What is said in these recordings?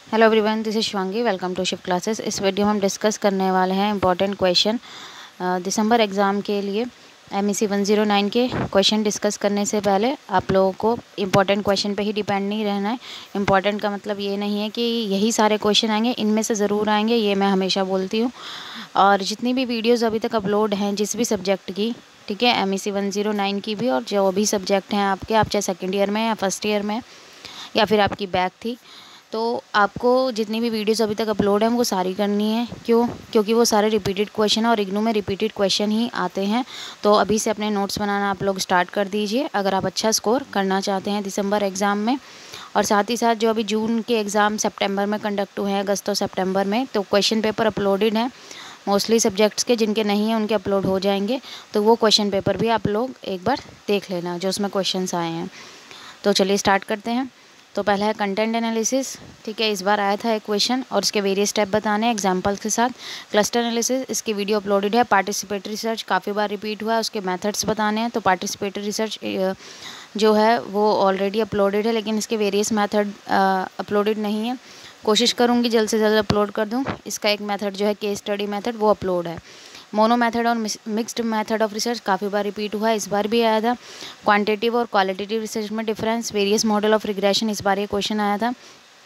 Hello everyone, this is Shivangi. Welcome to shift classes. इस वीडियो में हम डिस्कस करने वाले हैं इंपॉर्टेंट क्वेश्चन दिसंबर एग्ज़ाम के लिए। MEC 109 के क्वेश्चन डिस्कस करने से पहले आप लोगों को इंपॉर्टेंट क्वेश्चन पे ही डिपेंड नहीं रहना है। इंपॉर्टेंट का मतलब ये नहीं है कि यही सारे क्वेश्चन आएंगे, इनमें से ज़रूर आएंगे, ये मैं हमेशा बोलती हूँ। और जितनी भी वीडियोज़ अभी तक अपलोड हैं जिस भी सब्जेक्ट की, ठीक है, MEC 109 की भी, और जो भी सब्जेक्ट हैं आपके, आप चाहे सेकेंड ईयर में या फर्स्ट ईयर में या फिर आपकी बैक थी, तो आपको जितनी भी वीडियोस अभी तक अपलोड हैं वो सारी करनी है। क्योंकि वो सारे रिपीटेड क्वेश्चन है और इग्नू में रिपीटेड क्वेश्चन ही आते हैं। तो अभी से अपने नोट्स बनाना आप लोग स्टार्ट कर दीजिए अगर आप अच्छा स्कोर करना चाहते हैं दिसंबर एग्ज़ाम में। और साथ ही साथ जो अभी जून के एग्ज़ाम सितंबर में कंडक्ट हुए हैं, अगस्त और सितंबर में, तो क्वेश्चन पेपर अपलोडेड हैं मोस्टली सब्जेक्ट्स के। जिनके नहीं हैं उनके अपलोड हो जाएंगे, तो वो क्वेश्चन पेपर भी आप लोग एक बार देख लेना जो उसमें क्वेश्चन आए हैं। तो चलिए स्टार्ट करते हैं। तो पहला है कंटेंट एनालिसिस। ठीक है, इस बार आया था एक क्वेश्चन और इसके वेरियस स्टेप बताने हैं एग्जांपल्स के साथ। क्लस्टर एनालिसिस, इसकी वीडियो अपलोडेड है। पार्टिसिपेटरी रिसर्च काफ़ी बार रिपीट हुआ है, उसके मेथड्स बताने हैं। तो पार्टिसिपेटरी रिसर्च जो है वो ऑलरेडी अपलोडेड है, लेकिन इसके वेरियस मेथड अपलोडेड नहीं है। कोशिश करूँगी जल्द से जल्द अपलोड कर दूँ। इसका एक मेथड जो है केस स्टडी मेथड, वो अपलोड है। मोनो मेथड और मिक्स्ड मेथड ऑफ रिसर्च काफ़ी बार रिपीट हुआ है, इस बार भी आया था। क्वांटिटेटिव और क्वालिटेटिव रिसर्च में difference, various model of regression, इस बार ये क्वेश्चन आया था।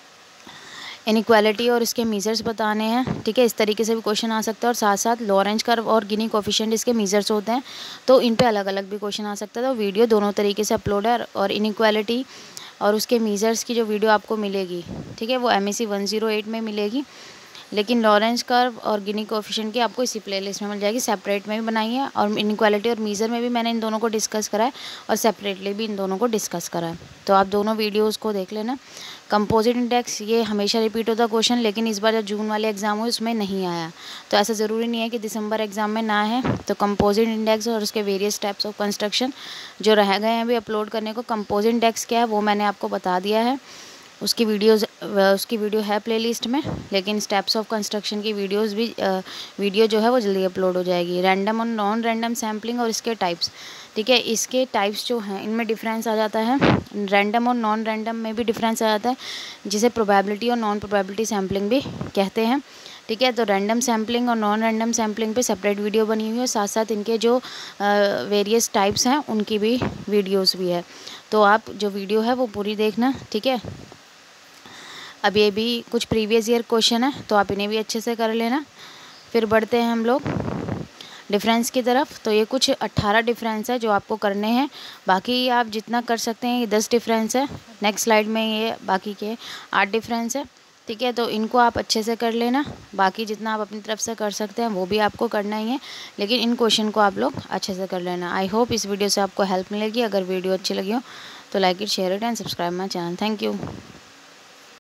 इनइक्वालिटी और इसके मीजर्स बताने हैं। ठीक है, इस तरीके से भी क्वेश्चन आ सकता है। और साथ साथ लॉरेंज कर्व और गिनी कोफिशिएंट इसके मीजर्स होते हैं, तो इन पे अलग अलग भी क्वेश्चन आ सकता है। तो वीडियो दोनों तरीके से अपलोड है। और इनइक्वालिटी और उसके मीजर्स की जो वीडियो आपको मिलेगी, ठीक है, वो MEC 108 में मिलेगी। लेकिन लॉरेंज कर्व और गिनी कोफिशिएंट की आपको इसी प्लेलिस्ट में मिल जाएगी। सेपरेट में भी बनाई है और इनइक्वालिटी और मीज़र में भी मैंने इन दोनों को डिस्कस करा है और सेपरेटली भी इन दोनों को डिस्कस करा है। तो आप दोनों वीडियोस को देख लेना। कंपोजिट इंडेक्स, ये हमेशा रिपीट होता क्वेश्चन, लेकिन इस बार जब जून वाले एग्जाम हुए उसमें नहीं आया। तो ऐसा ज़रूरी नहीं है कि दिसंबर एग्जाम में ना है। तो कंपोजिट इंडेक्स और उसके वेरियस टाइप्स ऑफ कंस्ट्रक्शन जो रह गए हैं अभी अपलोड करने को। कंपोजिट इंडेक्स क्या है वो मैंने आपको बता दिया है, उसकी वीडियो है प्लेलिस्ट में। लेकिन स्टेप्स ऑफ कंस्ट्रक्शन की वीडियो जो है वो जल्दी अपलोड हो जाएगी। रैंडम और नॉन रैंडम सैम्पलिंग और इसके टाइप्स, ठीक है, इसके टाइप्स जो हैं इनमें डिफरेंस आ जाता है। रैंडम और नॉन रैंडम में भी डिफरेंस आ जाता है, जिसे प्रोबेबिलिटी और नॉन प्रोबेबिलिटी सैम्पलिंग भी कहते हैं। ठीक है, तो रैंडम सैम्पलिंग और नॉन रैंडम सैम्पलिंग पे सेपरेट वीडियो बनी हुई है। साथ साथ इनके जो वेरियस टाइप्स हैं उनकी भी वीडियोस भी है। तो आप जो वीडियो है वो पूरी देखना। ठीक है, अब ये भी कुछ प्रीवियस ईयर क्वेश्चन है, तो आप इन्हें भी अच्छे से कर लेना। फिर बढ़ते हैं हम लोग डिफरेंस की तरफ। तो ये कुछ 18 डिफरेंस है जो आपको करने हैं। बाकी आप जितना कर सकते हैं, ये 10 डिफरेंस है। नेक्स्ट स्लाइड में ये बाकी के 8 डिफरेंस है। ठीक है, तो इनको आप अच्छे से कर लेना। बाकी जितना आप अपनी तरफ से कर सकते हैं वो भी आपको करना ही है, लेकिन इन क्वेश्चन को आप लोग अच्छे से कर लेना। आई होप इस वीडियो से आपको हेल्प मिलेगी। अगर वीडियो अच्छी लगी हो तो like it, share it and subscribe my channel. Thank you.